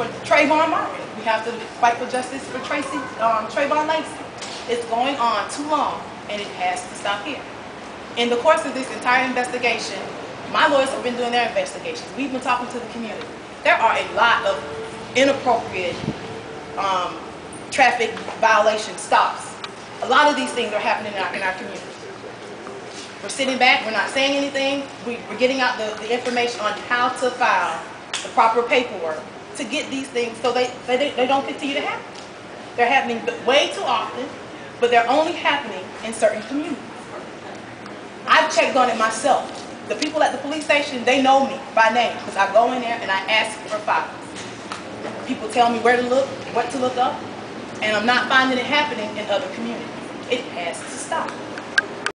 for Trayvon Martin. We have to fight for justice for Trayvon Lacy. It's going on too long, and it has to stop here. In the course of this entire investigation, my lawyers have been doing their investigations. We've been talking to the community. There are a lot of inappropriate traffic violation stops. A lot of these things are happening in our community. We're sitting back, we're not saying anything, we're getting out the information on how to file the proper paperwork to get these things so they don't continue to happen. They're happening way too often, but they're only happening in certain communities. I've checked on it myself. The people at the police station, they know me by name because I go in there and I ask for files. People tell me where to look, what to look up, and I'm not finding it happening in other communities. It has to stop.